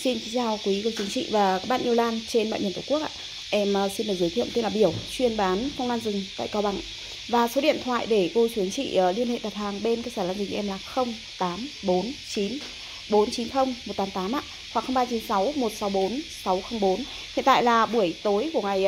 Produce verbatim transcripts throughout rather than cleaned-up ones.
Xin chào quý cô chú chị và các bạn yêu lan trên mọi miền Tổ quốc ạ. Em xin được giới thiệu tên là Biểu, chuyên bán phong lan rừng tại Cao Bằng. Và số điện thoại để cô chú anh chị liên hệ đặt hàng bên cơ sở lan rừng em là không tám bốn chín bốn chín không một tám tám ạ, hoặc không ba chín sáu một sáu bốn sáu không bốn. Hiện tại là buổi tối của ngày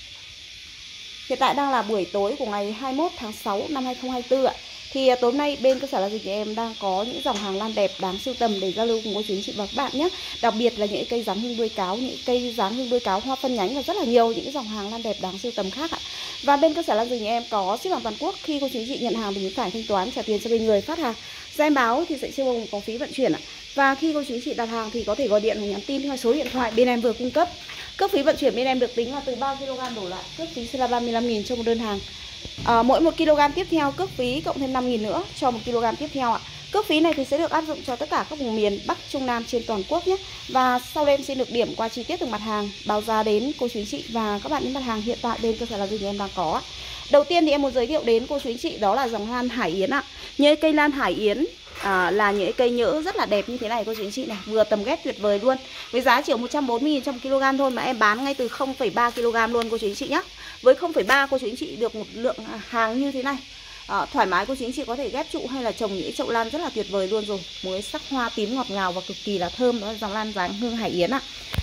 Hiện tại đang là buổi tối của ngày hai mươi mốt tháng sáu năm hai nghìn không trăm hai mươi tư ạ. Thì tối nay bên cơ sở lan rừng của em đang có những dòng hàng lan đẹp đáng sưu tầm để giao lưu cùng cô chú anh chị và các bạn nhé. Đặc biệt là những cây dáng hương đuôi cáo, những cây dáng hương đuôi cáo hoa phân nhánh và rất là nhiều những dòng hàng lan đẹp đáng sưu tầm khác ạ. Và bên cơ sở lan rừng của em có ship hàng toàn quốc. Khi cô chú anh chị nhận hàng thì phải thanh toán trả tiền cho bên người phát hàng. Do em báo thì sẽ chưa bao gồm có phí vận chuyển ạ. Và khi cô chú anh chị đặt hàng thì có thể gọi điện hoặc nhắn tin theo số điện thoại bên em vừa cung cấp. Cước phí vận chuyển bên em được tính là từ ba ki lô gam đổ lại, cước phí sẽ là ba mươi lăm nghìn cho một đơn hàng. À, mỗi một ki lô gam tiếp theo cước phí cộng thêm năm nghìn nữa cho một ki lô gam tiếp theo ạ. Cước phí này thì sẽ được áp dụng cho tất cả các vùng miền Bắc, Trung, Nam trên toàn quốc nhé. Và sau đây em xin được điểm qua chi tiết từng mặt hàng, báo giá đến cô chú anh chị và các bạn những mặt hàng hiện tại bên cơ sở lan rừng em đang có. Đầu tiên thì em muốn giới thiệu đến cô chú anh chị đó là dòng lan Hải Yến ạ. Những cây lan Hải Yến À, là những cây nhỡ rất là đẹp như thế này cô chú anh chị này, vừa tầm ghép tuyệt vời luôn. Với giá chỉ một trăm bốn mươi nghìn trong một ki lô gam thôi mà em bán ngay từ không phẩy ba ki lô gam luôn cô chú anh chị nhé. Với không phẩy ba cô chú anh chị được một lượng hàng như thế này. À, thoải mái cô chú anh chị có thể ghép trụ hay là trồng những chậu lan rất là tuyệt vời luôn rồi. Một cái sắc hoa tím ngọt ngào và cực kỳ là thơm, đó là dòng lan dáng hương Hải Yến ạ.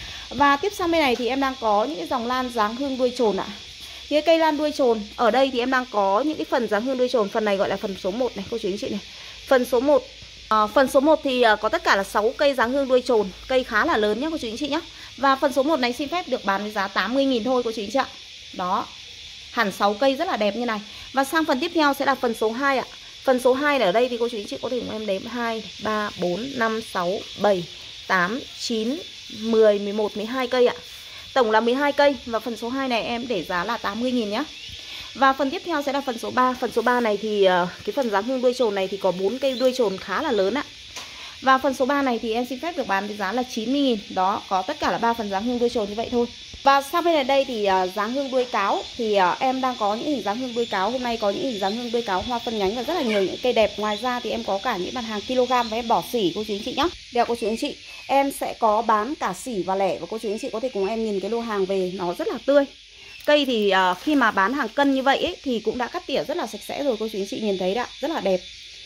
Và tiếp sang bên này thì em đang có những cái dòng lan dáng hương đuôi trồn ạ. Những cây lan đuôi trồn ở đây thì em đang có những cái phần dáng hương đuôi trồn, phần này gọi là phần số một này cô chú anh chị này. Phần số một À, phần số một thì uh, có tất cả là sáu cây dáng hương đuôi trồn, cây khá là lớn nhé cô chú anh chị nhé. Và phần số một này xin phép được bán với giá tám mươi nghìn thôi cô chú anh chị ạ. Đó, hẳn sáu cây rất là đẹp như này. Và sang phần tiếp theo sẽ là phần số hai ạ. Phần số hai ở đây thì cô chú anh chị có thể cùng em đếm hai, ba, bốn, năm, sáu, bảy, tám, chín, mười, mười một, mười hai cây ạ. Tổng là mười hai cây và phần số hai này em để giá là tám mươi nghìn nhé. Và phần tiếp theo sẽ là phần số ba. Phần số ba này thì uh, cái phần dáng hương đuôi trồn này thì có bốn cây đuôi trồn khá là lớn ạ. Và phần số ba này thì em xin phép được bán với giá là chín mươi nghìn. Đó, có tất cả là ba phần dáng hương đuôi trồn như vậy thôi. Và sang bên đây thì uh, dáng hương đuôi cáo thì uh, em đang có những hình dáng hương đuôi cáo. Hôm nay có những hình dáng hương đuôi cáo hoa phân nhánh và rất là nhiều những cây đẹp. Ngoài ra thì em có cả những mặt hàng kg và em bỏ sỉ cô chú anh chị nhé. Đeo cô chú anh chị, em sẽ có bán cả sỉ và lẻ và cô chú anh chị có thể cùng em nhìn cái lô hàng về, nó rất là tươi. Cây thì uh, khi mà bán hàng cân như vậy ấy, thì cũng đã cắt tỉa rất là sạch sẽ rồi cô chú anh chị nhìn thấy đã, rất là đẹp.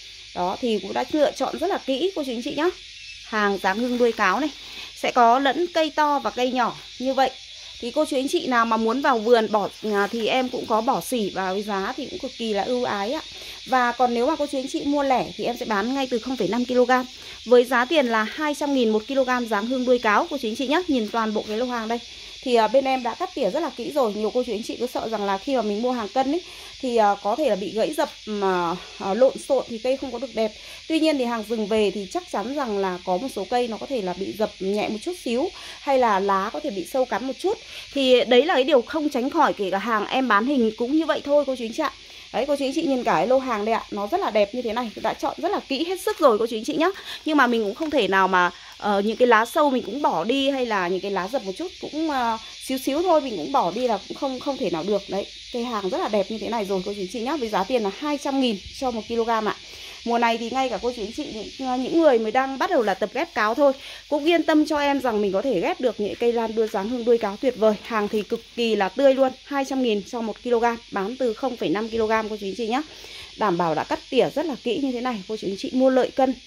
Đó thì cũng đã lựa chọn rất là kỹ cô chú anh chị nhá. Hàng dáng hương đuôi cáo này sẽ có lẫn cây to và cây nhỏ như vậy. Thì cô chú anh chị nào mà muốn vào vườn bỏ thì em cũng có bỏ sỉ và với giá thì cũng cực kỳ là ưu ái ạ. Và còn nếu mà cô chú anh chị mua lẻ thì em sẽ bán ngay từ không phẩy năm ki lô gam với giá tiền là hai trăm nghìn một ki lô gam dáng hương đuôi cáo cô chú anh chị nhé. Nhìn toàn bộ cái lô hàng đây thì uh, bên em đã cắt tỉa rất là kỹ rồi. Nhiều cô chú anh chị cứ sợ rằng là khi mà mình mua hàng cân ấy thì uh, có thể là bị gãy dập mà uh, lộn xộn thì cây không có được đẹp. Tuy nhiên thì hàng rừng về thì chắc chắn rằng là có một số cây nó có thể là bị dập nhẹ một chút xíu, hay là lá có thể bị sâu cắn một chút. Thì đấy là cái điều không tránh khỏi, kể cả hàng em bán hình cũng như vậy thôi cô chú anh chị ạ. Đấy cô chú anh chị nhìn cả cái lô hàng đây ạ, nó rất là đẹp như thế này, đã chọn rất là kỹ hết sức rồi cô chú anh chị nhá. Nhưng mà mình cũng không thể nào mà uh, những cái lá sâu mình cũng bỏ đi, hay là những cái lá dập một chút cũng uh, xíu xíu thôi mình cũng bỏ đi là cũng không không thể nào được. Đấy, cây hàng rất là đẹp như thế này rồi cô chú anh chị nhá, với giá tiền là hai trăm nghìn cho một ki lô gam ạ. Mùa này thì ngay cả cô chú anh chị, những, những người mới đang bắt đầu là tập ghép cáo thôi cũng yên tâm cho em rằng mình có thể ghép được những cây lan đuôi dáng hương đuôi cáo tuyệt vời. Hàng thì cực kỳ là tươi luôn, hai trăm nghìn cho một ki lô gam, bán từ không phẩy năm ki lô gam cô chú anh chị nhé. Đảm bảo đã cắt tỉa rất là kỹ như thế này, cô chú anh chị mua lợi cân.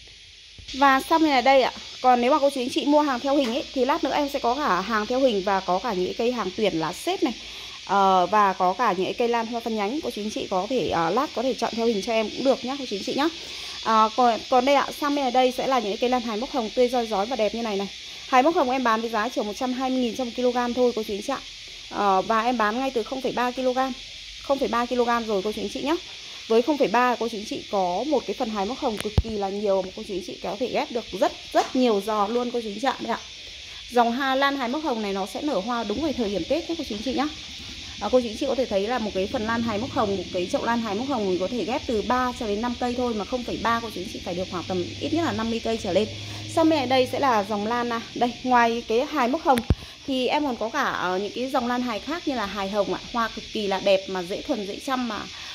Và xong này là đây ạ. Còn nếu mà cô chú anh chị mua hàng theo hình ấy thì lát nữa em sẽ có cả hàng theo hình và có cả những cây hàng tuyển lá xếp này. Uh, và có cả những cây lan hoa phân nhánh, cô chú anh chị có thể uh, lát có thể chọn theo hình cho em cũng được nhá cô chú anh chị nhá. Uh, còn, còn đây ạ, sang bên này đây sẽ là những cây lan hài mốc hồng tươi roi rói và đẹp như này này. Hài mốc hồng em bán với giá chỉ một trăm hai mươi nghìn trong một ki lô gam thôi cô chú anh chị ạ. Uh, và em bán ngay từ không phẩy ba ki lô gam, không phẩy ba ki lô gam rồi cô chú anh chị nhá. Với không phẩy ba cô chú anh chị có một cái phần hài mốc hồng cực kỳ là nhiều mà cô chú anh chị có thể ghép được rất rất nhiều giò luôn cô chú anh chị ạ. Đây ạ. Dòng hoa lan hài mốc hồng này nó sẽ nở hoa đúng vào thời điểm Tết nhé cô chú anh chị nhá. À, cô chú anh chị có thể thấy là một cái phần lan hài mốc hồng, một cái chậu lan hài mốc hồng mình có thể ghép từ ba cho đến năm cây thôi, mà không phẩy ba cô chú anh chị phải được khoảng tầm ít nhất là năm mươi cây trở lên. Sau bên này đây sẽ là dòng lan à. Đây, ngoài cái hài mốc hồng thì em còn có cả uh, những cái dòng lan hài khác như là hài hồng ạ, hoa cực kỳ là đẹp mà dễ thuần dễ chăm mà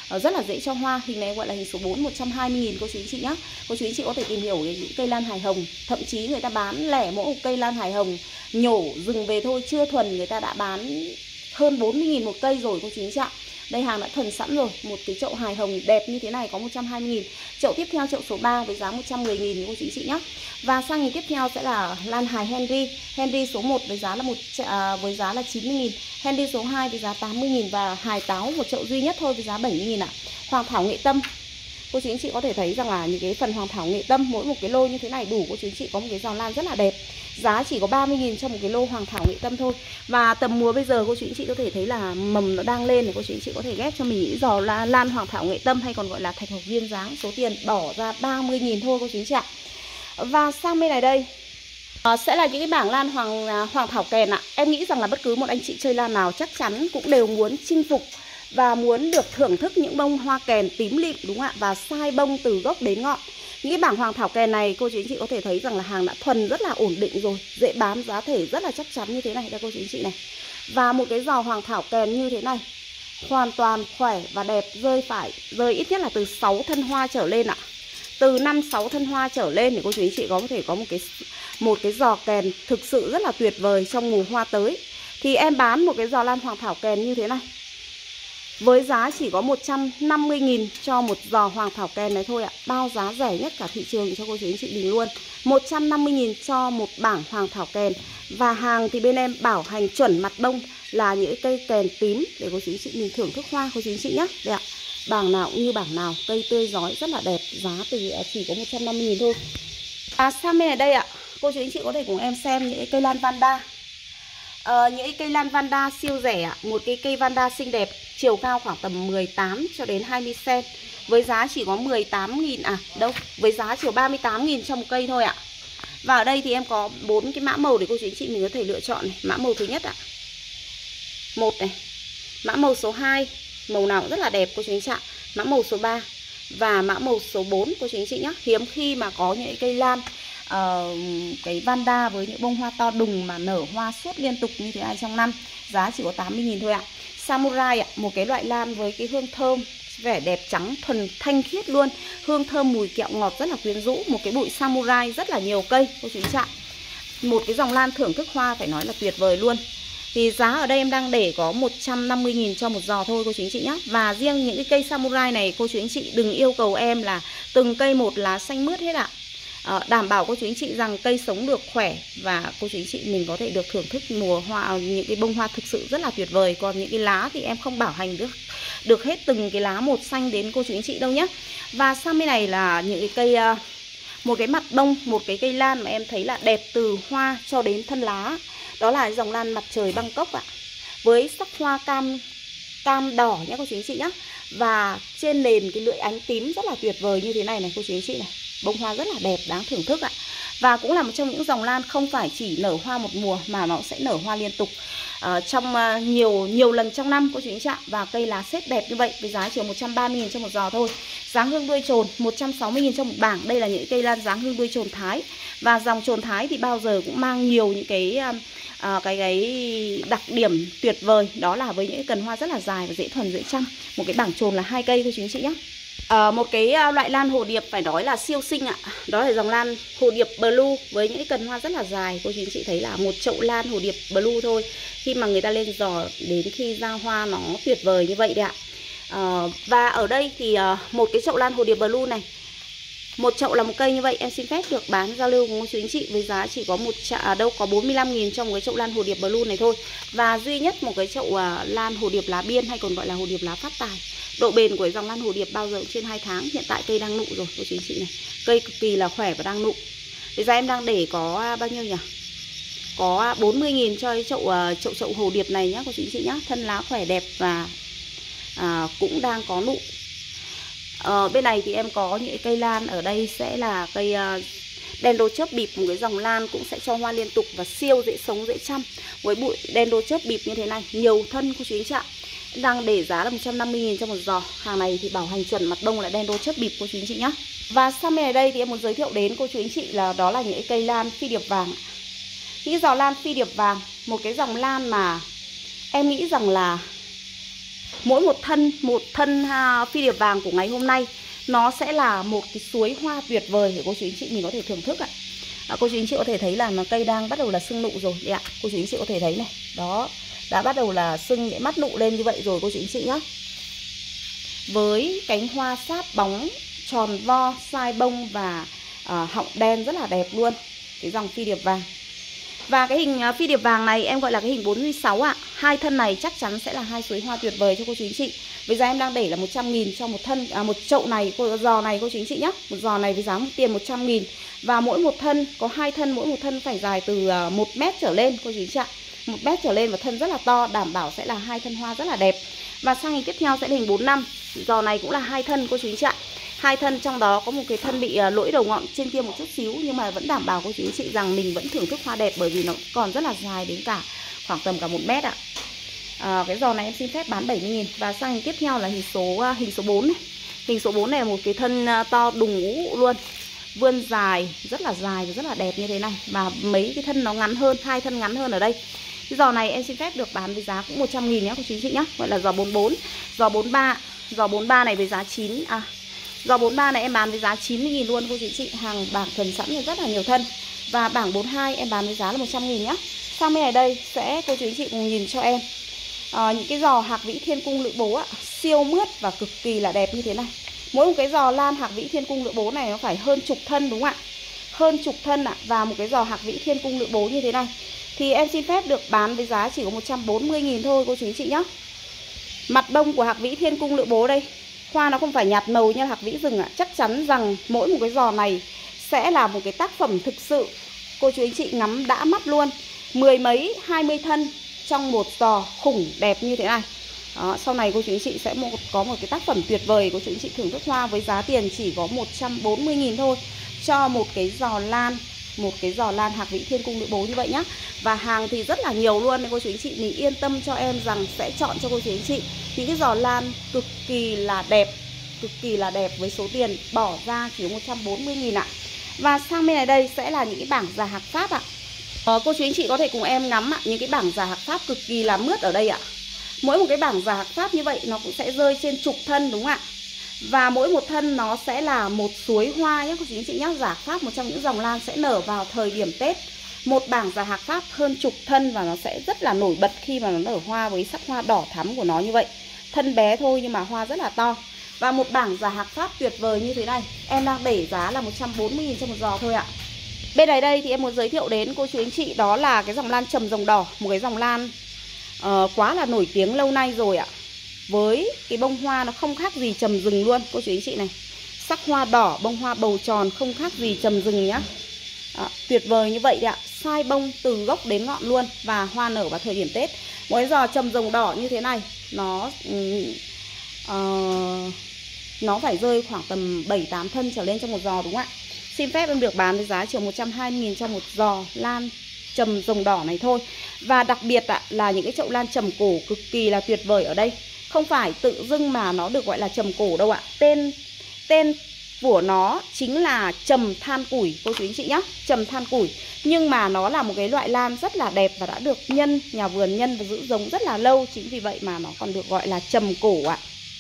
uh, rất là dễ cho hoa. Hình này gọi là hình số bốn, một trăm hai mươi nghìn cô chú anh chị nhé. Cô chú anh chị có thể tìm hiểu về những cây lan hài hồng. Thậm chí người ta bán lẻ mỗi một cây lan hài hồng nhổ rừng về thôi, chưa thuần, người ta đã bán hơn bốn mươi nghìn một cây rồi cô chú anh chị ạ. Đây hàng đã thuần sẵn rồi. Một cái chậu hài hồng đẹp như thế này có một trăm hai mươi nghìn. Chậu tiếp theo, chậu số ba với giá một trăm mười nghìn cô chú anh chị nhé. Và sang hình tiếp theo sẽ là lan hài Henry. Henry số một với giá là một à, với giá là chín mươi nghìn. Henry số hai với giá tám mươi nghìn. Và hài táo một chậu duy nhất thôi với giá bảy mươi nghìn ạ. Hoàng thảo nghệ tâm. Cô chú anh chị có thể thấy rằng là những cái phần hoàng thảo nghệ tâm mỗi một cái lô như thế này đủ cô chú anh chị có một cái giò lan rất là đẹp. Giá chỉ có ba mươi nghìn cho một cái lô hoàng thảo nghệ tâm thôi. Và tầm mùa bây giờ cô chú anh chị có thể thấy là mầm nó đang lên, thì cô chú anh chị có thể ghép cho mình những giò lan, lan hoàng thảo nghệ tâm hay còn gọi là thạch hồng duyên dáng. Số tiền bỏ ra ba mươi nghìn thôi cô chú anh chị ạ. Và sang bên này đây à, sẽ là những cái bảng lan hoàng hoàng thảo kèn ạ. Em nghĩ rằng là bất cứ một anh chị chơi lan nào chắc chắn cũng đều muốn chinh phục và muốn được thưởng thức những bông hoa kèn tím lịm, đúng không ạ? Và sai bông từ gốc đến ngọn. Những cái bảng hoàng thảo kèn này cô chú anh chị có thể thấy rằng là hàng đã thuần rất là ổn định rồi, dễ bán, giá thể rất là chắc chắn như thế này đây cô chú anh chị này. Và một cái giò hoàng thảo kèn như thế này hoàn toàn khỏe và đẹp, rơi phải rơi ít nhất là từ sáu thân hoa trở lên ạ. Từ năm sáu thân hoa trở lên thì cô chú anh chị có thể có một cái một cái giò kèn thực sự rất là tuyệt vời trong mùa hoa tới. Thì em bán một cái giò lan hoàng thảo kèn như thế này với giá chỉ có một trăm năm mươi nghìn cho một giò hoàng thảo kèn này thôi ạ. Bao giá rẻ nhất cả thị trường cho cô chú anh chị mình luôn. Một trăm năm mươi nghìn cho một bảng hoàng thảo kèn. Và hàng thì bên em bảo hành chuẩn mặt bông là những cây kèn tím để cô chú anh chị mình thưởng thức hoa cô chú anh chị nhé. Đây ạ. Bảng nào cũng như bảng nào, cây tươi rói rất là đẹp, giá từ chỉ có một trăm năm mươi nghìn thôi. À, sang bên này đây ạ, cô chú anh chị có thể cùng em xem những cây lan Vanda. À, những cây lan Vanda siêu rẻ ạ. Một cái cây Vanda xinh đẹp, chiều cao khoảng tầm mười tám cho đến hai mươi xăng-ti-mét, với giá chỉ có mười tám nghìn, à đâu, với giá chỉ ba mươi tám nghìn cho một cây thôi ạ. Và ở đây thì em có bốn cái mã màu để cô chú anh chị mình có thể lựa chọn này. Mã màu thứ nhất ạ, một này. Mã màu số hai, màu nào cũng rất là đẹp cô chú anh chị ạ. Mã màu số ba và mã màu số bốn cô chú anh chị nhé. Hiếm khi mà có những cây lan uh, cái Vanda với những bông hoa to đùng mà nở hoa suốt liên tục như thế này trong năm. Giá chỉ có tám mươi nghìn thôi ạ. Samurai ạ, một cái loại lan với cái hương thơm, vẻ đẹp trắng thuần thanh khiết luôn. Hương thơm mùi kẹo ngọt rất là quyến rũ. Một cái bụi Samurai rất là nhiều cây cô chú anh chị ạ. Một cái dòng lan thưởng thức hoa phải nói là tuyệt vời luôn. Thì giá ở đây em đang để có một trăm năm mươi nghìn cho một giò thôi cô chú anh chị nhé. Và riêng những cái cây Samurai này cô chú anh chị đừng yêu cầu em là từng cây một lá xanh mướt hết ạ. à, Đảm bảo cô chú anh chị rằng cây sống được khỏe và cô chú anh chị mình có thể được thưởng thức mùa hoa, những cái bông hoa thực sự rất là tuyệt vời. Còn những cái lá thì em không bảo hành được được hết từng cái lá một xanh đến cô chú anh chị đâu nhé. Và sang bên này là những cái cây uh, một cái mặt bông, một cái cây lan mà em thấy là đẹp từ hoa cho đến thân lá. Đó là dòng lan mặt trời Bangkok ạ. Với sắc hoa cam cam đỏ nhé cô chú anh chị nhé. Và trên nền cái lưỡi ánh tím rất là tuyệt vời như thế này này cô chú anh chị này. Bông hoa rất là đẹp, đáng thưởng thức ạ. Và cũng là một trong những dòng lan không phải chỉ nở hoa một mùa mà nó sẽ nở hoa liên tục uh, trong uh, nhiều nhiều lần trong năm cô chú anh chị ạ. Và cây lá xếp đẹp như vậy với giá chỉ một trăm ba mươi nghìn cho một giò thôi. Dáng hương đuôi trồn một trăm sáu mươi nghìn cho một bảng. Đây là những cây lan dáng hương đuôi trồn Thái. Và dòng trồn Thái thì bao giờ cũng mang nhiều những cái uh, À, cái cái đặc điểm tuyệt vời, đó là với những cái cần hoa rất là dài và dễ thuần dễ chăm. Một cái bảng trồn là hai cây thôi chú anh chị nhé. à, Một cái loại lan hồ điệp phải nói là siêu xinh ạ. Đó là dòng lan hồ điệp blue với những cái cần hoa rất là dài. Cô chú anh chị thấy là một chậu lan hồ điệp blue thôi, khi mà người ta lên giò đến khi ra hoa nó tuyệt vời như vậy đấy ạ. à, Và ở đây thì một cái chậu lan hồ điệp blue này, một chậu là một cây như vậy, em xin phép được bán giao lưu cùng cô chú anh chị với giá chỉ có một chậu, à, đâu có bốn mươi lăm nghìn trong cái chậu lan hồ điệp blue này thôi. Và duy nhất một cái chậu uh, lan hồ điệp lá biên hay còn gọi là hồ điệp lá phát tài. Độ bền của dòng lan hồ điệp bao giờ cũng trên hai tháng. Hiện tại cây đang nụ rồi cô chú anh chị này. Cây cực kỳ là khỏe và đang nụ. Bây giờ em đang để có uh, bao nhiêu nhỉ? Có bốn mươi nghìn cho cái chậu uh, chậu chậu hồ điệp này nhá cô chú anh chị nhá. Thân lá khỏe đẹp và uh, cũng đang có nụ. Ở bên này thì em có những cây lan, ở đây sẽ là cây uh, Dendro chớp bịp, một cái dòng lan cũng sẽ cho hoa liên tục và siêu dễ sống dễ chăm. Với bụi Dendro chớp bịp như thế này, nhiều thân cô chú anh chị ạ. Đang để giá là một trăm năm mươi nghìn cho một giò. Hàng này thì bảo hành chuẩn mặt bông là Dendro chớp bịp cô chú anh chị nhé. Và sang bên này đây thì em muốn giới thiệu đến cô chú anh chị là đó là những cây lan phi điệp vàng. Những giò lan phi điệp vàng, một cái dòng lan mà em nghĩ rằng là Mỗi một thân, một thân ha, phi điệp vàng của ngày hôm nay nó sẽ là một cái suối hoa tuyệt vời để cô chú anh chị mình có thể thưởng thức ạ. À, cô chú anh chị có thể thấy là nó cây đang bắt đầu là sưng nụ rồi đấy ạ. Cô chú anh chị có thể thấy này, đó, đã bắt đầu là sưng cái mắt nụ lên như vậy rồi cô chú anh chị nhá. Với cánh hoa sáp bóng, tròn vo, sai bông và à, họng đen rất là đẹp luôn, cái dòng phi điệp vàng. Và cái hình phi điệp vàng này em gọi là cái hình bốn mươi sáu ạ. Hai thân này chắc chắn sẽ là hai suối hoa tuyệt vời cho cô chú anh chị. Với giá em đang để là một trăm nghìn cho một thân, à, một chậu này, cô giò này cô chú anh chị nhé. Một giò này với giá một tiền một trăm nghìn. Và mỗi một thân, có hai thân, mỗi một thân phải dài từ một mét trở lên cô chú anh chị ạ. một mét trở lên và thân rất là to, đảm bảo sẽ là hai thân hoa rất là đẹp. Và sang hình tiếp theo sẽ là hình bốn năm. Giò này cũng là hai thân cô chú anh chị ạ. Hai thân trong đó có một cái thân bị lỗi đầu ngọn trên kia một chút xíu, nhưng mà vẫn đảm bảo cô chú anh chị rằng mình vẫn thưởng thức hoa đẹp, bởi vì nó còn rất là dài đến cả khoảng tầm cả một mét ạ. À, cái giò này em xin phép bán bảy mươi nghìn. Và sang hình tiếp theo là hình số hình số bốn này. Hình số bốn này là một cái thân to đùng ngũ luôn, vươn dài, rất là dài và rất là đẹp như thế này. Và mấy cái thân nó ngắn hơn, hai thân ngắn hơn ở đây. Cái giò này em xin phép được bán với giá cũng một trăm nghìn nhé cô chú anh chị nhé. Gọi là giò bốn bốn. Giò bốn ba. Giò bốn ba này với giá chín à Giò bốn ba này em bán với giá chín mươi nghìn luôn cô chị chị. Hàng bảng thuần sẵn rất là nhiều thân. Và bảng bốn hai em bán với giá là một trăm nghìn nhá. Sang bên này đây sẽ cô chú anh chị cùng nhìn cho em à, những cái giò hạc vĩ thiên cung lữ bố ạ. Siêu mướt và cực kỳ là đẹp như thế này. Mỗi một cái giò lan hạc vĩ thiên cung lữ bố này nó phải hơn chục thân đúng không ạ? Hơn chục thân ạ. Và một cái giò hạc vĩ thiên cung lữ bố như thế này thì em xin phép được bán với giá chỉ có một trăm bốn mươi nghìn thôi cô chú anh chị nhá. Mặt đông của hạc vĩ thiên cung lữ bố đây, hoa nó không phải nhạt màu như hạc vĩ rừng ạ. Chắc chắn rằng mỗi một cái giò này sẽ là một cái tác phẩm thực sự cô chú anh chị ngắm đã mắt luôn. Mười mấy, hai mươi thân trong một giò khủng đẹp như thế này. Đó, sau này cô chú anh chị sẽ một, có một cái tác phẩm tuyệt vời cô chú anh chị thưởng thức hoa với giá tiền chỉ có một trăm bốn mươi nghìn thôi cho một cái giò lan, một cái giò lan hạc vĩ thiên cung lữ bố như vậy nhá. Và hàng thì rất là nhiều luôn nên cô chú anh chị mình yên tâm cho em rằng sẽ chọn cho cô chú anh chị những cái giò lan cực kỳ là đẹp, cực kỳ là đẹp với số tiền bỏ ra chỉ có một trăm bốn mươi nghìn ạ. Và sang bên này đây sẽ là những cái bảng già hạc Pháp ạ. Ờ, cô chú anh chị có thể cùng em ngắm ạ, những cái bảng già hạc Pháp cực kỳ là mướt ở đây ạ. Mỗi một cái bảng già hạc Pháp như vậy nó cũng sẽ rơi trên chục thân đúng không ạ? Và mỗi một thân nó sẽ là một suối hoa nhé cô chú anh chị nhé. Già hạc Pháp một trong những dòng lan sẽ nở vào thời điểm Tết. Một bảng già hạc Pháp hơn chục thân và nó sẽ rất là nổi bật khi mà nó nở hoa với sắc hoa đỏ thắm của nó như vậy. Thân bé thôi nhưng mà hoa rất là to. Và một bảng già hạc Pháp tuyệt vời như thế này em đang để giá là một trăm bốn mươi nghìn cho một giò thôi ạ. Bên này đây thì em muốn giới thiệu đến cô chú anh chị đó là cái dòng lan trầm rồng đỏ. Một cái dòng lan uh, quá là nổi tiếng lâu nay rồi ạ. Với cái bông hoa nó không khác gì trầm rừng luôn cô chú anh chị này. Sắc hoa đỏ, bông hoa bầu tròn không khác gì trầm rừng nhá. À, tuyệt vời như vậy đấy ạ. Sai bông từ gốc đến ngọn luôn. Và hoa nở vào thời điểm Tết. Một cái giò trầm rồng đỏ như thế này nó uh, nó phải rơi khoảng tầm bảy tám thân trở lên trong một giò đúng không ạ? Xin phép em được bán với giá chỉ một trăm hai mươi nghìn cho một giò lan trầm rồng đỏ này thôi. Và đặc biệt ạ, là những cái chậu lan trầm cổ cực kỳ là tuyệt vời ở đây. Không phải tự dưng mà nó được gọi là trầm cổ đâu ạ. Tên tên của nó chính là trầm than củi cô chú anh chị nhé. Trầm than củi. Nhưng mà nó là một cái loại lan rất là đẹp và đã được nhân, nhà vườn nhân và giữ giống rất là lâu. Chính vì vậy mà nó còn được gọi là trầm cổ ạ.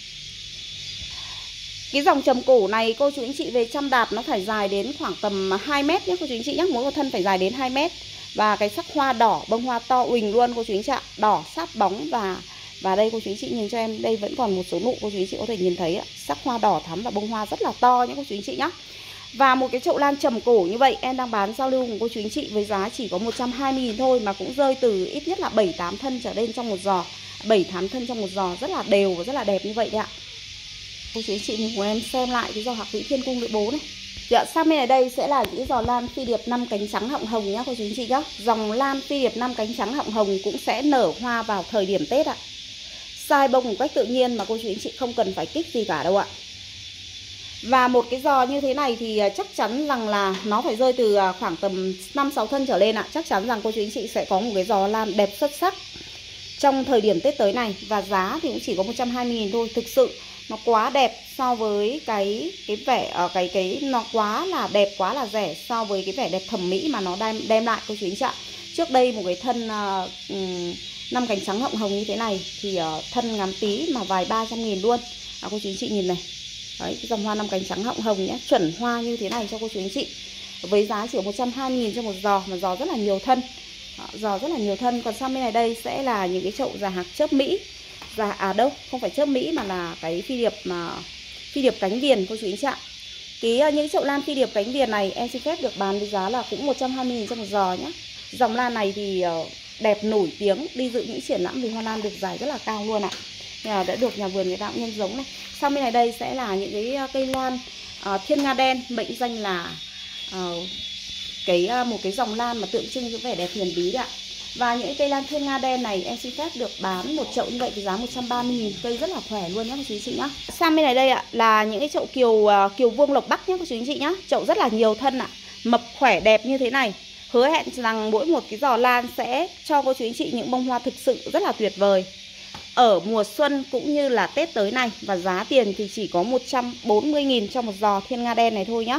Cái dòng trầm cổ này cô chú anh chị về chăm đạp nó phải dài đến khoảng tầm hai mét nhé cô chú anh chị nhé. Mỗi một thân phải dài đến hai mét. Và cái sắc hoa đỏ, bông hoa to uỳnh luôn cô chú anh chị ạ. Đỏ sáp bóng và và đây cô chú anh chị nhìn cho em, đây vẫn còn một số nụ cô chú anh chị có thể nhìn thấy ạ. Sắc hoa đỏ thắm và bông hoa rất là to nhé cô chú anh chị nhé. Và một cái chậu lan trầm cổ như vậy em đang bán giao lưu cùng cô chú anh chị với giá chỉ có một trăm hai mươi nghìn thôi. Mà cũng rơi từ ít nhất là bảy tám thân trở lên trong một giò. bảy tám thân trong một giò rất là đều và rất là đẹp như vậy đấy ạ. Cô chú anh chị mình của em xem lại cái giò hạc vĩ thiên cung lữ bố này. Dạ, sang bên ở đây sẽ là những giò lan phi điệp năm cánh trắng họng hồng nhá cô chú anh chị nhá. Dòng lan phi điệp năm cánh trắng họng hồng cũng sẽ nở hoa vào thời điểm Tết ạ. Sai bông một cách tự nhiên mà cô chú anh chị không cần phải kích gì cả đâu ạ. Và một cái giò như thế này thì chắc chắn rằng là nó phải rơi từ khoảng tầm năm sáu thân trở lên ạ. Chắc chắn rằng cô chú anh chị sẽ có một cái giò lan đẹp xuất sắc trong thời điểm Tết tới này. Và giá thì cũng chỉ có một trăm hai mươi nghìn thôi. Thực sự nó quá đẹp so với cái cái vẻ ở cái cái nó quá là đẹp, quá là rẻ so với cái vẻ đẹp thẩm mỹ mà nó đem đem lại cô chú anh chị ạ. Trước đây một cái thân uh, năm cánh trắng họng hồng như thế này thì uh, thân ngắn tí mà vài ba trăm nghìn luôn. À, cô chú anh chị nhìn này. Đấy, cái dòng hoa năm cánh trắng họng hồng nhé, chuẩn hoa như thế này cho cô chú anh chị. Với giá chỉ một trăm hai mươi nghìn cho một giò, mà giò rất là nhiều thân. Đó, giò rất là nhiều thân. Còn sang bên này đây sẽ là những cái chậu già hạc chớp Mỹ. Già à đâu, không phải chớp Mỹ mà là cái phi điệp mà phi điệp cánh viền cô chú anh chị ạ. Cái những chậu lan phi điệp cánh viền này em xin phép được bán với giá là cũng một trăm hai mươi nghìn cho một giò nhé. Dòng lan này thì đẹp nổi tiếng, đi dự những triển lãm vì hoa lan được giải rất là cao luôn ạ. Nhà đã được nhà vườn người ta cũng nhân giống này. Sau bên này đây sẽ là những cái cây lan uh, thiên nga đen, mệnh danh là uh, cái uh, một cái dòng lan mà tượng trưng cho vẻ đẹp huyền bí đấy ạ. Và những cây lan thiên nga đen này em xin phép được bán một chậu như vậy với giá một trăm ba mươi nghìn, cây rất là khỏe luôn nhé cô chú anh chị nhá. Sang bên này đây ạ là những cái chậu kiều uh, kiều vương lộc bắc nhé cô chú anh chị nhá. Chậu rất là nhiều thân ạ, mập khỏe đẹp như thế này. Hứa hẹn rằng mỗi một cái giò lan sẽ cho cô chú anh chị những bông hoa thực sự rất là tuyệt vời ở mùa xuân cũng như là Tết tới này. Và giá tiền thì chỉ có một trăm bốn mươi nghìn cho một giò thiên nga đen này thôi nhá.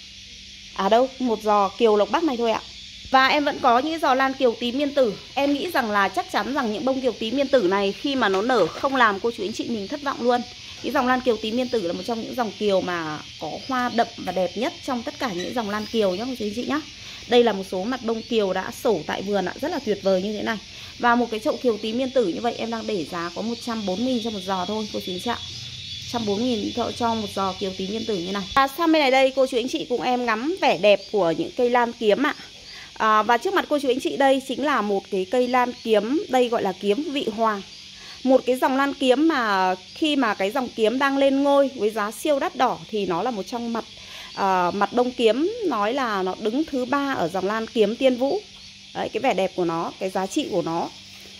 À đâu, một giò kiều lộc bắc này thôi ạ. Và em vẫn có những giò lan kiều tím miên tử. Em nghĩ rằng là chắc chắn rằng những bông kiều tím miên tử này khi mà nó nở không làm cô chú anh chị mình thất vọng luôn. Cái dòng lan kiều tím miên tử là một trong những dòng kiều mà có hoa đậm và đẹp nhất trong tất cả những dòng lan kiều nhá cô chú anh chị nhá. Đây là một số mặt bông kiều đã sổ tại vườn ạ, rất là tuyệt vời như thế này. Và một cái chậu kiều tím miên tử như vậy em đang để giá có một trăm bốn mươi nghìn cho một giò thôi cô chú anh chị ạ. một trăm bốn mươi nghìn cho, cho một giò kiều tím miên tử như này. Và sang bên này đây cô chú anh chị cùng em ngắm vẻ đẹp của những cây lan kiếm ạ. À, và trước mặt cô chú anh chị đây chính là một cái cây lan kiếm, đây gọi là kiếm vị hoàng. Một cái dòng lan kiếm mà khi mà cái dòng kiếm đang lên ngôi với giá siêu đắt đỏ thì nó là một trong mặt uh, mặt bông kiếm nói là nó đứng thứ ba ở dòng lan kiếm Tiên Vũ. Đấy, cái vẻ đẹp của nó, cái giá trị của nó.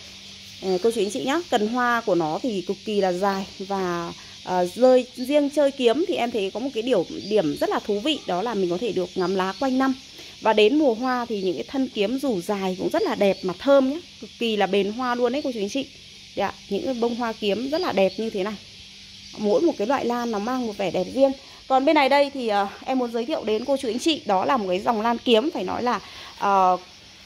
À, cô chú anh chị nhá, cần hoa của nó thì cực kỳ là dài và uh, rơi riêng chơi kiếm thì em thấy có một cái điều điểm rất là thú vị, đó là mình có thể được ngắm lá quanh năm. Và đến mùa hoa thì những cái thân kiếm rủ dài cũng rất là đẹp mà thơm nhé, cực kỳ là bền hoa luôn đấy cô chú anh chị. Đấy ạ, những cái bông hoa kiếm rất là đẹp như thế này. Mỗi một cái loại lan nó mang một vẻ đẹp riêng. Còn bên này đây thì uh, em muốn giới thiệu đến cô chú anh chị, đó là một cái dòng lan kiếm phải nói là uh,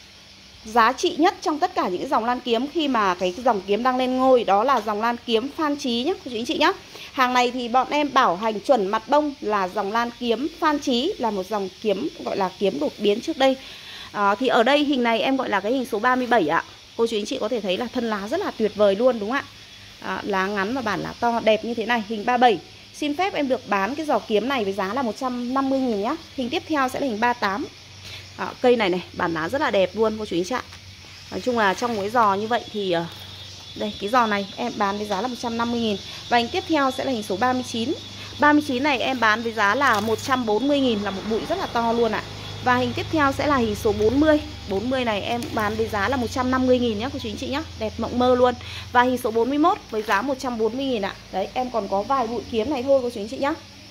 giá trị nhất trong tất cả những cái dòng lan kiếm khi mà cái dòng kiếm đang lên ngôi, đó là dòng lan kiếm Phan Chí nhé cô chú anh chị nhé. Hàng này thì bọn em bảo hành chuẩn mặt bông là dòng lan kiếm Phan Chí, là một dòng kiếm gọi là kiếm đột biến trước đây. À, thì ở đây hình này em gọi là cái hình số ba mươi bảy ạ. Cô chú anh chị có thể thấy là thân lá rất là tuyệt vời luôn đúng không ạ? À, lá ngắn và bản lá to đẹp như thế này, hình ba mươi bảy. Xin phép em được bán cái giò kiếm này với giá là một trăm năm mươi nghìn nhá. Hình tiếp theo sẽ là hình ba mươi tám. À, cây này này, bản lá rất là đẹp luôn cô chú anh chị ạ. Nói chung là trong cái giò như vậy thì đây, cái giò này em bán với giá là một trăm năm mươi nghìn. Và hình tiếp theo sẽ là hình số ba mươi chín. ba mươi chín này em bán với giá là một trăm bốn mươi nghìn, là một bụi rất là to luôn ạ. Và hình tiếp theo sẽ là hình số bốn mươi. bốn mươi này em bán với giá là một trăm năm mươi nghìn nhé cô chú anh chị nhé. Đẹp mộng mơ luôn. Và hình số bốn mươi mốt với giá một trăm bốn mươi nghìn ạ. Đấy, em còn có vài bụi kiếm này thôi cô chú anh chị nhé.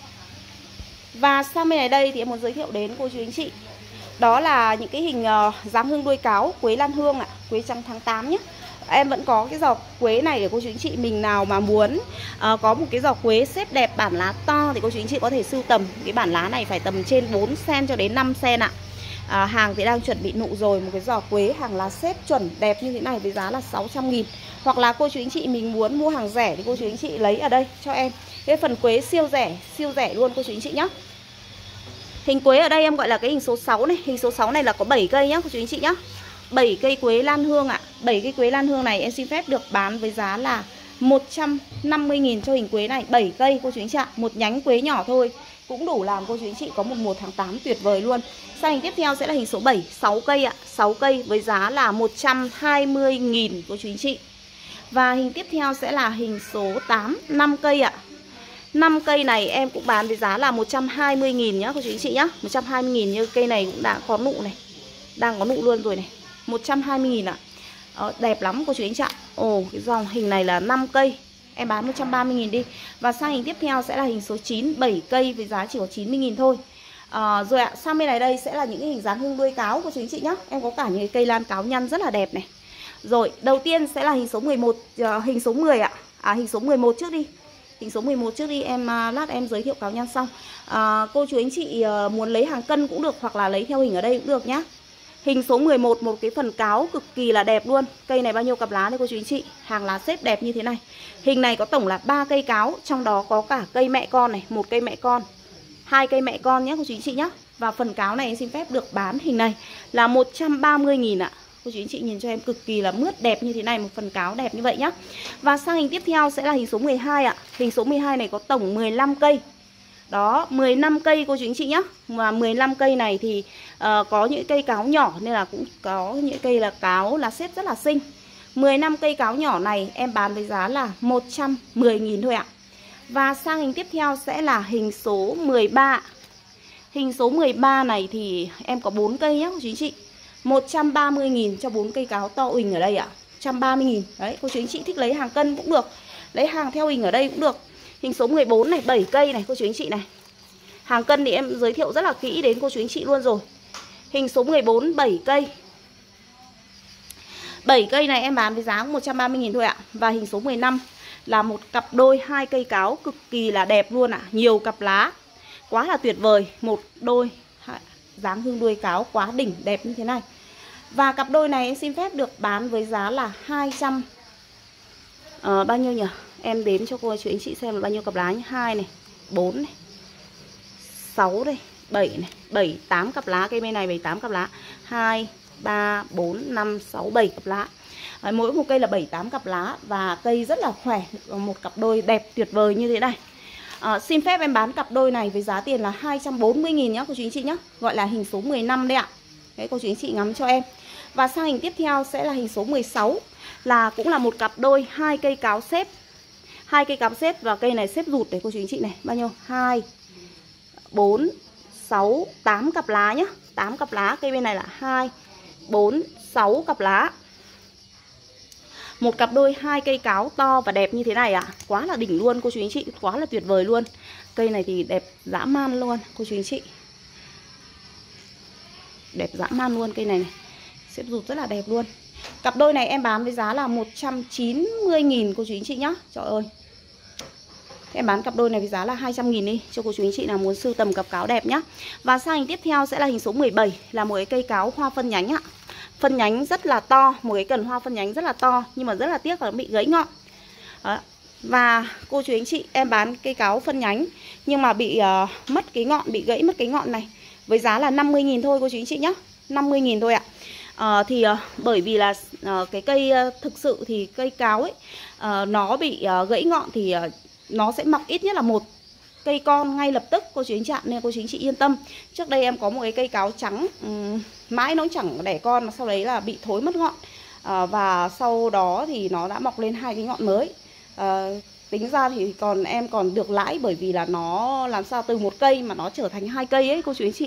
Và sang bên này đây thì em muốn giới thiệu đến cô chú anh chị, đó là những cái hình uh, giáng hương đuôi cáo quế lan hương ạ, quế trắng tháng tám nhé. Em vẫn có cái giò quế này để cô chú anh chị mình nào mà muốn uh, có một cái giò quế xếp đẹp bản lá to thì cô chú anh chị có thể sưu tầm. Cái bản lá này phải tầm trên bốn xen cho đến năm xen ạ. À, hàng thì đang chuẩn bị nụ rồi, một cái giò quế hàng lá xếp chuẩn đẹp như thế này với giá là sáu trăm nghìn. Hoặc là cô chú anh chị mình muốn mua hàng rẻ thì cô chú anh chị lấy ở đây cho em. Cái phần quế siêu rẻ, siêu rẻ luôn cô chú anh chị nhé. Hình quế ở đây em gọi là cái hình số sáu này. Hình số sáu này là có bảy cây nhá cô chú anh chị nhá. bảy cây quế lan hương ạ. bảy cây quế lan hương này em xin phép được bán với giá là một trăm năm mươi nghìn cho hình quế này. bảy cây cô chú anh chị ạ. Một nhánh quế nhỏ thôi cũng đủ làm cô chú anh chị có một một tháng tám tuyệt vời luôn. Sang hình tiếp theo sẽ là hình số bảy. sáu cây ạ. sáu cây với giá là một trăm hai mươi nghìn cô chú anh chị. Và hình tiếp theo sẽ là hình số tám. năm cây ạ. năm cây này em cũng bán với giá là một trăm hai mươi nghìn nhá cô chú anh chị nhá. một trăm hai mươi nghìn, như cây này cũng đã có nụ này, đang có nụ luôn rồi này. một trăm hai mươi nghìn ạ. Ờ, đẹp lắm cô chú anh chị ạ. Ồ, cái dòng hình này là năm cây, em bán một trăm ba mươi nghìn đi. Và sang hình tiếp theo sẽ là hình số chín. bảy cây với giá chỉ có chín mươi nghìn thôi. à, Rồi ạ, sang bên này đây sẽ là những cái hình dáng hương đuôi cáo cô chú anh chị nhá. Em có cả những cái cây lan cáo nhăn rất là đẹp này. Rồi, đầu tiên sẽ là hình số mười một, uh, hình số mười ạ. À, hình số mười một trước đi. Hình số mười một trước đi, em uh, lát em giới thiệu cáo nhăn xong. à, Cô chú anh chị uh, muốn lấy hàng cân cũng được, hoặc là lấy theo hình ở đây cũng được nhá. Hình số mười một, một cái phần cáo cực kỳ là đẹp luôn. Cây này bao nhiêu cặp lá đây cô chú anh chị? Hàng lá xếp đẹp như thế này. Hình này có tổng là ba cây cáo, trong đó có cả cây mẹ con này, một cây mẹ con, hai cây mẹ con nhé cô chú anh chị nhé. Và phần cáo này em xin phép được bán hình này là một trăm ba mươi nghìn ạ. Cô chú anh chị nhìn cho em cực kỳ là mướt đẹp như thế này, một phần cáo đẹp như vậy nhá. Và sang hình tiếp theo sẽ là hình số mười hai ạ. Hình số mười hai này có tổng mười lăm cây. Đó, mười lăm cây cô chú anh chị nhá. Và mười lăm cây này thì uh, có những cây cáo nhỏ nên là cũng có những cây là cáo là xếp rất là xinh. mười lăm cây cáo nhỏ này em bán với giá là một trăm mười nghìn thôi ạ. Và sang hình tiếp theo sẽ là hình số mười ba. Hình số mười ba này thì em có bốn cây nhá cô chú anh chị. một trăm ba mươi nghìn cho bốn cây cáo to uỳnh ở đây ạ. một trăm ba mươi nghìn. Đấy, cô chú anh chị thích lấy hàng cân cũng được, lấy hàng theo hình ở đây cũng được. Hình số mười bốn này, bảy cây này cô chú anh chị này. Hàng cân thì em giới thiệu rất là kỹ đến cô chú anh chị luôn rồi. Hình số mười bốn, bảy cây. bảy cây này em bán với giá một trăm ba mươi nghìn thôi ạ. Và hình số mười lăm là một cặp đôi hai cây cáo cực kỳ là đẹp luôn ạ. Nhiều cặp lá, quá là tuyệt vời. Một đôi dáng hương đuôi cáo quá đỉnh đẹp như thế này. Và cặp đôi này em xin phép được bán với giá là hai trăm uh, bao nhiêu nhỉ? Em đếm cho cô chú anh chị xem là bao nhiêu cặp lá nhé. Hai này, bốn này, sáu đây, bảy này, bảy, tám cặp lá. Cây bên này bảy, tám cặp lá. Hai, ba, bốn, năm, sáu, bảy cặp lá. Đấy, mỗi một cây là bảy, tám cặp lá. Và cây rất là khỏe. Một cặp đôi đẹp tuyệt vời như thế này. À, xin phép em bán cặp đôi này với giá tiền là hai trăm bốn mươi nghìn nhá cô chú anh chị nhá. Gọi là hình số mười lăm đấy ạ. Đấy cô chú anh chị ngắm cho em. Và sang hình tiếp theo sẽ là hình số mười sáu. Là cũng là một cặp đôi hai cây cáo xếp. Hai cây cáo xếp và cây này xếp rụt đấy cô chú anh chị này. Bao nhiêu? hai, bốn, sáu, tám cặp lá nhá. tám cặp lá. Cây bên này là hai, bốn, sáu cặp lá. Một cặp đôi hai cây cáo to và đẹp như thế này ạ. À. Quá là đỉnh luôn cô chú anh chị. Quá là tuyệt vời luôn. Cây này thì đẹp dã man luôn cô chú anh chị. Đẹp dã man luôn cây này này. Xếp rụt rất là đẹp luôn. Cặp đôi này em bán với giá là một trăm chín mươi nghìn cô chú anh chị nhá. Trời ơi. Em bán cặp đôi này với giá là hai trăm nghìn đi. Cho cô chú anh chị nào muốn sưu tầm cặp cáo đẹp nhá. Và sang hình tiếp theo sẽ là hình số mười bảy. Là một cái cây cáo hoa phân nhánh ạ. Phân nhánh rất là to. Một cái cần hoa phân nhánh rất là to. Nhưng mà rất là tiếc là nó bị gãy ngọn. Đó. Và cô chú anh chị em bán cây cáo phân nhánh nhưng mà bị uh, mất cái ngọn, bị gãy mất cái ngọn này với giá là năm mươi nghìn thôi cô chú anh chị nhá. năm mươi nghìn thôi ạ. Uh, thì uh, bởi vì là uh, cái cây uh, thực sự thì cây cáo ấy uh, nó bị uh, gãy ngọn thì uh, nó sẽ mọc ít nhất là một cây con ngay lập tức cô chú anh chị ạ, nên cô chú anh chị yên tâm. Trước đây em có một cái cây cáo trắng um, mãi nó chẳng đẻ con mà sau đấy là bị thối mất ngọn. uh, Và sau đó thì nó đã mọc lên hai cái ngọn mới. uh, Tính ra thì còn em còn được lãi bởi vì là nó làm sao từ một cây mà nó trở thành hai cây ấy cô chú anh chị.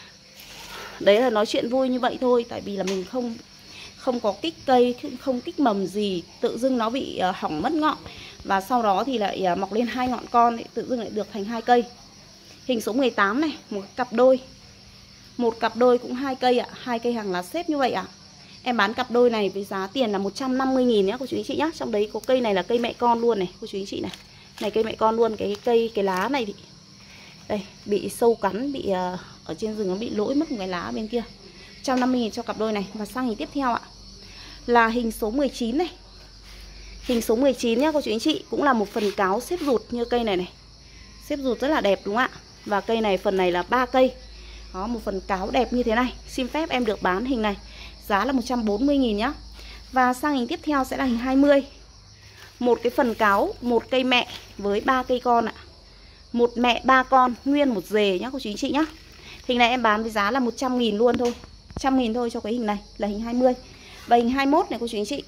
Đấy là nói chuyện vui như vậy thôi. Tại vì là mình không không có kích cây, không kích mầm gì, tự dưng nó bị uh, hỏng mất ngọn. Và sau đó thì lại uh, mọc lên hai ngọn con ấy, tự dưng lại được thành hai cây. Hình số mười tám này, một cặp đôi. Một cặp đôi cũng hai cây ạ, hai cây hàng lá xếp như vậy ạ. Em bán cặp đôi này với giá tiền là một trăm năm mươi nghìn nhé cô chú anh chị nhé. Trong đấy có cây này là cây mẹ con luôn này cô chú anh chị này. Này cây mẹ con luôn, cái cây cái lá này thì đây bị sâu cắn, bị uh, ở trên rừng nó bị lỗi mất một cái lá bên kia. một trăm năm mươi nghìn cho cặp đôi này. Và sang hình tiếp theo ạ là hình số mười chín này. Hình số mười chín nhá cô chú anh chị, cũng là một phần cáo xếp rụt như cây này này. Xếp rụt rất là đẹp đúng không ạ? Và cây này phần này là ba cây. Đó, một phần cáo đẹp như thế này. Xin phép em được bán hình này giá là một trăm bốn mươi nghìn nhá. Và sang hình tiếp theo sẽ là hình hai mươi. Một cái phần cáo, một cây mẹ với ba cây con ạ. Một mẹ ba con, nguyên một rề nhá cô chú anh chị nhá. Hình này em bán với giá là một trăm nghìn luôn thôi. một trăm nghìn thôi cho cái hình này là hình hai mươi. Và hình hai mươi mốt này cô chú anh chị.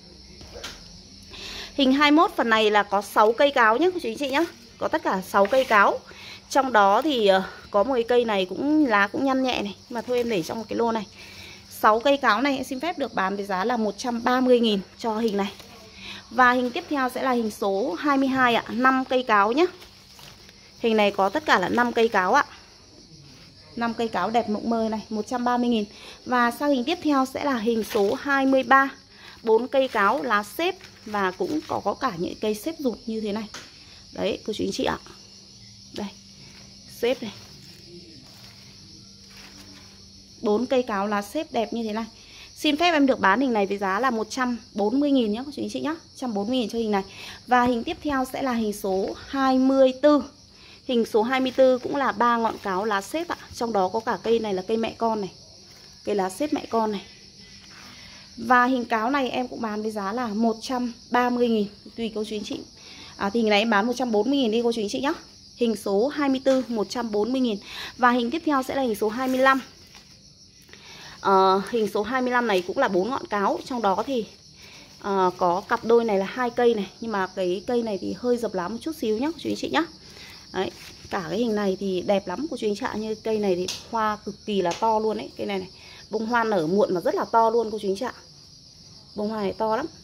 Hình hai mươi mốt phần này là có sáu cây cáo nhé cô chú anh chị nhá. Có tất cả sáu cây cáo. Trong đó thì có một cái cây này cũng lá cũng nhăn nhẹ này, mà thôi em để trong một cái lô này. sáu cây cáo này em xin phép được bán với giá là một trăm ba mươi nghìn cho hình này. Và hình tiếp theo sẽ là hình số hai mươi hai ạ, năm cây cáo nhé. Hình này có tất cả là năm cây cáo ạ. năm cây cáo đẹp mộng mơ này, một trăm ba mươi nghìn. Và sang hình tiếp theo sẽ là hình số hai mươi ba, bốn cây cáo lá xếp và cũng có, có cả những cây xếp rụt như thế này. Đấy cô chú anh chị ạ. Đây, xếp này. bốn cây cáo lá xếp đẹp như thế này. Xin phép em được bán hình này với giá là một trăm bốn mươi nghìn nhé các chú anh chị nhé. một trăm bốn mươi nghìn cho hình này. Và hình tiếp theo sẽ là hình số hai mươi tư. Hình số hai mươi tư cũng là ba ngọn cáo lá xếp ạ. Trong đó có cả cây này là cây mẹ con này. Cây lá xếp mẹ con này. Và hình cáo này em cũng bán với giá là một trăm ba mươi nghìn. Tùy cô chú anh chị. À, thì hình này em bán một trăm bốn mươi nghìn đi cô chú anh chị nhé. Hình số hai mươi tư một trăm bốn mươi nghìn. Và hình tiếp theo sẽ là hình số hai mươi lăm. Uh, hình số hai mươi lăm này cũng là bốn ngọn cáo. Trong đó thì uh, có cặp đôi này là hai cây này. Nhưng mà cái cây này thì hơi dập lá một chút xíu nhé chú anh chị nhé. Đấy, cả cái hình này thì đẹp lắm của chú anh chị ạ. Như cây này thì hoa cực kỳ là to luôn đấy. Cây này này, bông hoa nở muộn mà rất là to luôn cô chú anh chị ạ. Bông hoa này to lắm.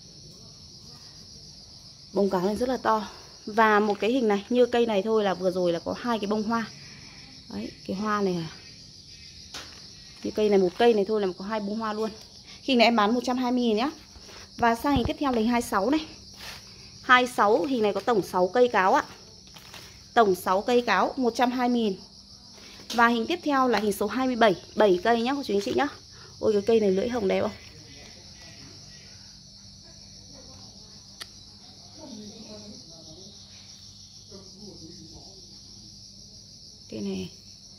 Bông cáo này rất là to. Và một cái hình này, như cây này thôi là vừa rồi là có hai cái bông hoa. Đấy, cái hoa này là như cây này, một cây này thôi là có hai bông hoa luôn. Hình này em bán một trăm hai mươi nghìn nhá. Và sang hình tiếp theo là hình hai mươi sáu này. hai mươi sáu hình này có tổng sáu cây cáo ạ. Tổng sáu cây cáo một trăm hai mươi nghìn. Và hình tiếp theo là hình số hai mươi bảy, bảy cây nhá cô chú anh chị nhá. Ôi cái cây này lưỡi hồng đẹp không? Cây này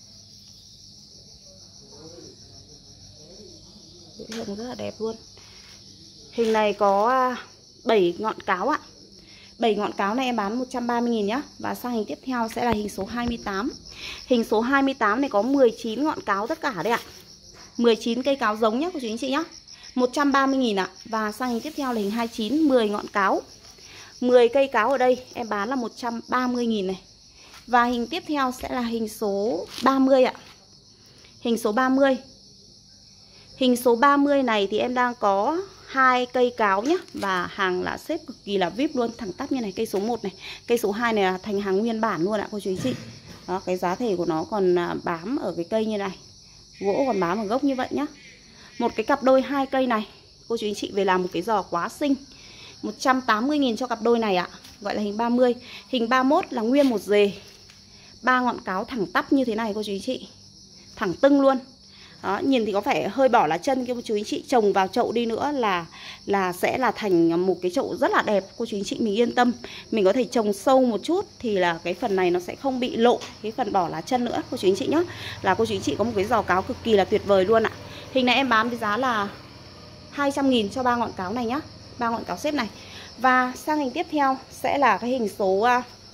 lưỡi hồng rất là đẹp luôn. Hình này có bảy ngọn cáo ạ. bảy ngọn cáo này em bán một trăm ba mươi nghìn nhá. Và sang hình tiếp theo sẽ là hình số hai mươi tám. Hình số hai mươi tám này có mười chín ngọn cáo tất cả đấy ạ. mười chín cây cáo giống nhá cô chú anh chị nhá. một trăm ba mươi nghìn ạ. Và sang hình tiếp theo là hình hai mươi chín, mười ngọn cáo. mười cây cáo ở đây em bán là một trăm ba mươi nghìn này. Và hình tiếp theo sẽ là hình số ba mươi ạ. Hình số ba mươi. Hình số ba mươi này thì em đang có hai cây cáo nhé. Và hàng là xếp cực kỳ là vê i pê luôn, thẳng tắp như này. Cây số một này, cây số hai này là thành hàng nguyên bản luôn ạ cô chú anh chị. Đó, cái giá thể của nó còn bám ở cái cây như này. Gỗ còn bám ở gốc như vậy nhá. Một cái cặp đôi hai cây này cô chú anh chị về làm một cái giò quá xinh. Một trăm tám mươi nghìn cho cặp đôi này ạ. Gọi là hình ba mươi. Hình ba mươi mốt là nguyên một rề, ba ngọn cáo thẳng tắp như thế này cô chú anh chị. Thẳng tưng luôn. Đó, nhìn thì có vẻ hơi bỏ lá chân cô chú anh chị, trồng vào chậu đi nữa là là sẽ là thành một cái chậu rất là đẹp cô chú anh chị, mình yên tâm. Mình có thể trồng sâu một chút thì là cái phần này nó sẽ không bị lộ cái phần bỏ lá chân nữa cô chú anh chị nhé. Là cô chú anh chị có một cái giò cáo cực kỳ là tuyệt vời luôn ạ. Hình này em bán với giá là hai trăm nghìn cho ba ngọn cáo này nhá, ba ngọn cáo xếp này. Và sang hình tiếp theo sẽ là cái hình số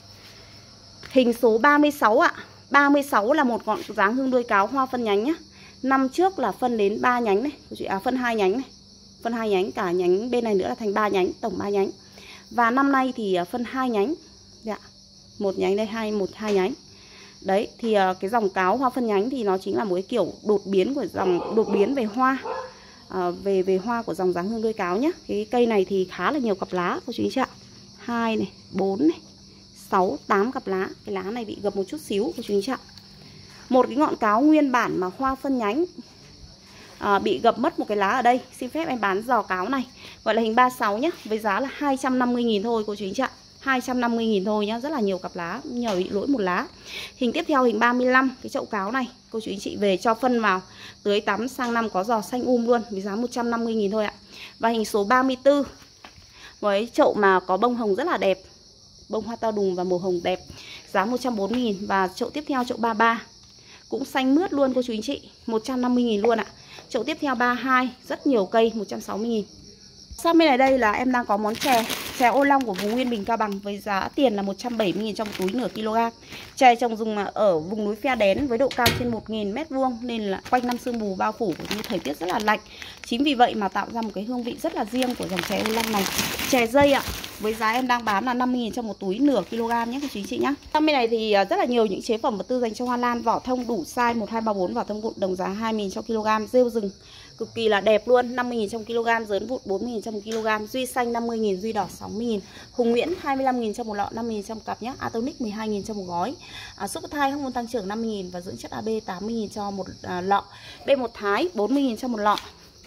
hình số ba mươi sáu ạ. ba mươi sáu là một ngọn dáng hương đuôi cáo hoa phân nhánh nhá. Năm trước là phân đến ba nhánh này, à, phân hai nhánh này. Phân hai nhánh, cả nhánh bên này nữa là thành ba nhánh, tổng ba nhánh. Và năm nay thì phân hai nhánh. Dạ. Một nhánh đây, hai một hai nhánh. Đấy, thì cái dòng cáo hoa phân nhánh thì nó chính là một cái kiểu đột biến của dòng đột biến về hoa. À, về về hoa của dòng dáng hương đuôi cáo nhá. Cái cây này thì khá là nhiều cặp lá cô chú anh chị ạ. hai này, bốn này, sáu, tám cặp lá. Cái lá này bị gập một chút xíu cô chú anh chị ạ. Một cái ngọn cáo nguyên bản mà hoa phân nhánh à, bị gập mất một cái lá ở đây. Xin phép em bán giò cáo này, gọi là hình ba mươi sáu nhá, với giá là hai trăm năm mươi nghìn thôi cô chú anh chị ạ. Hai trăm năm mươi nghìn thôi nhá, rất là nhiều cặp lá, nhờ bị lỗi một lá. Hình tiếp theo hình ba mươi lăm, cái chậu cáo này cô chú anh chị về cho phân vào, tưới tắm sang năm có giò xanh um luôn, với giá một trăm năm mươi nghìn thôi ạ. Và hình số ba mươi tư, với chậu mà có bông hồng rất là đẹp, bông hoa to đùng và màu hồng đẹp, giá một trăm bốn mươi nghìn. Và chậu tiếp theo chậu ba mươi ba, cũng xanh mướt luôn cô chú anh chị, một trăm năm mươi nghìn luôn ạ. Chậu tiếp theo ba mươi hai, rất nhiều cây, một trăm sáu mươi nghìn. Sang bên này đây là em đang có món chè, chè ô long của vùng Nguyên Bình, Cao Bằng, với giá tiền là một trăm bảy mươi nghìn trong túi nửa kg. Chè trồng dùng ở vùng núi Phe Đén với độ cao trên một nghìn mét vuông nên là quanh năm sương mù bao phủ, như thời tiết rất là lạnh. Chính vì vậy mà tạo ra một cái hương vị rất là riêng của dòng chè ô long này. Chè dây ạ, với giá em đang bán là năm mươi nghìn trong một túi nửa kg nhé các chị chị nhá. Sang bên này thì rất là nhiều những chế phẩm vật tư dành cho hoa lan, vỏ thông đủ size một, hai, ba, bốn, vỏ thông vụn đồng giá hai mươi nghìn trong kg, rêu rừng cực kỳ là đẹp luôn, năm mươi nghìn trong kg, dớn vụn bốn mươi nghìn trong một kg, duy xanh năm mươi nghìn, duy đỏ sáu mươi nghìn, hùng nguyễn hai mươi lăm nghìn trong một lọ, năm mươi nghìn trong cặp nhé, Atonic mười hai nghìn trong một gói, à, súp thai hormone tăng trưởng năm mươi nghìn và dưỡng chất a bê tám mươi nghìn cho một à, lọ, B một Thái bốn mươi nghìn trong một lọ.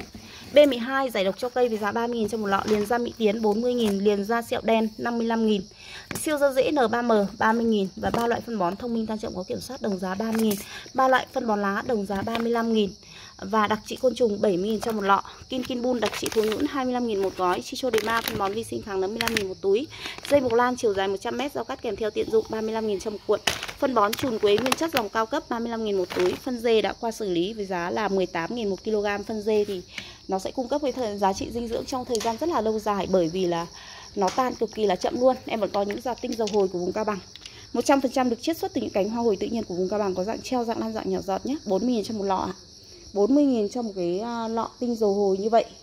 B mười hai giải độc cho cây với giá ba mươi nghìn cho một lọ. Liền da Mỹ Tiến bốn mươi nghìn, liền da sẹo đen năm mươi lăm nghìn. Siêu da dễ N ba M ba mươi nghìn. Và ba loại phân bón thông minh tăng trọng có kiểm soát đồng giá ba mươi nghìn. ba loại phân bón lá đồng giá ba mươi lăm nghìn. Và đặc trị côn trùng bảy mươi nghìn cho một lọ. Kin Kin Bun đặc trị thối nhũn hai mươi lăm nghìn một gói. Chichodema phân bón vi sinh kháng nấm mười lăm nghìn một túi. Dây mộc lan chiều dài một trăm mét, giao cắt kèm theo tiện dụng ba mươi lăm nghìn cho một cuộn. Phân bón trùn quế nguyên chất dòng cao cấp ba mươi lăm nghìn một túi. Phân dê đã qua xử lý với giá là mười tám nghìn một kg. Phân dê thì nó sẽ cung cấp với thời giá trị dinh dưỡng trong thời gian rất là lâu dài, bởi vì là nó tan cực kỳ là chậm luôn. Em vẫn có những giọt tinh dầu hồi của vùng Cao Bằng một trăm phần trăm được chiết xuất từ những cánh hoa hồi tự nhiên của vùng Cao Bằng, có dạng treo, dạng lan, dạng nhỏ giọt nhé. bốn mươi nghìn cho một lọ ạ. bốn mươi nghìn cho một cái lọ tinh dầu hồi như vậy.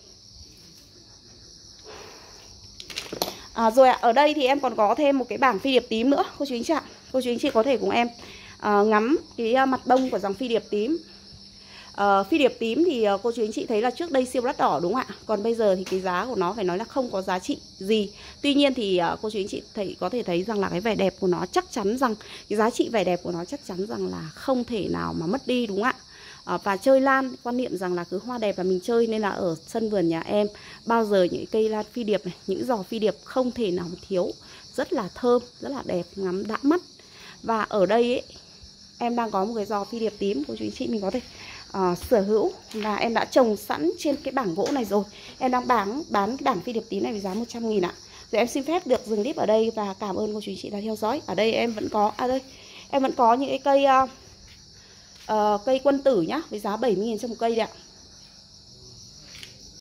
À, rồi ạ, ở đây thì em còn có thêm một cái bảng phi điệp tím nữa cô chú anh chị ạ. Cô chú anh chị có thể cùng em à, ngắm cái mặt bông của dòng phi điệp tím. Uh, phi điệp tím thì uh, cô chú anh chị thấy là trước đây siêu đắt đỏ đúng không ạ? Còn bây giờ thì cái giá của nó phải nói là không có giá trị gì. Tuy nhiên thì uh, cô chú anh chị thấy, có thể thấy rằng là cái vẻ đẹp của nó chắc chắn rằng cái giá trị vẻ đẹp của nó chắc chắn rằng là không thể nào mà mất đi đúng không ạ? Uh, và chơi lan, quan niệm rằng là cứ hoa đẹp là mình chơi, nên là ở sân vườn nhà em bao giờ những cây lan phi điệp này, những giò phi điệp không thể nào thiếu. Rất là thơm, rất là đẹp, ngắm đã mắt. Và ở đây ấy, em đang có một cái giò phi điệp tím, cô chú anh chị mình có thể uh, sở hữu, và em đã trồng sẵn trên cái bảng gỗ này rồi. Em đang bán bán cái bảng phi điệp tím này với giá một trăm nghìn ạ. Rồi em xin phép được dừng clip ở đây và cảm ơn cô chú anh chị đã theo dõi. Ở đây em vẫn có à đây em vẫn có những cái cây uh, uh, cây quân tử nhá, với giá bảy mươi nghìn cho một cây đấy ạ.